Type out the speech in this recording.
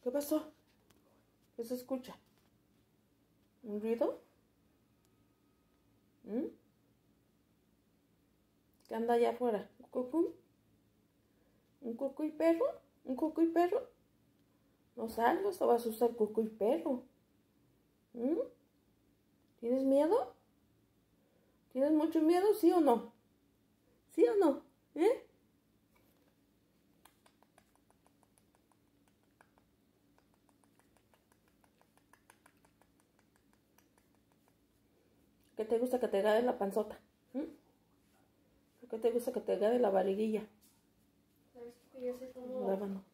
¿Qué pasó? ¿Qué se escucha? ¿Un ruido? ¿Qué anda allá afuera? ¿Un cucú? ¿Un cucú y perro? ¿Un cucú y perro? No salgas, te vas a asustar cucú y perro. ¿Tienes miedo? ¿Tienes mucho miedo? ¿Sí o no? ¿Sí o no? ¿Qué te gusta que te agarre la panzota? ¿Por qué te gusta que te agarre la barriguilla? ¿Sabes que ya sé cómo? Rábano.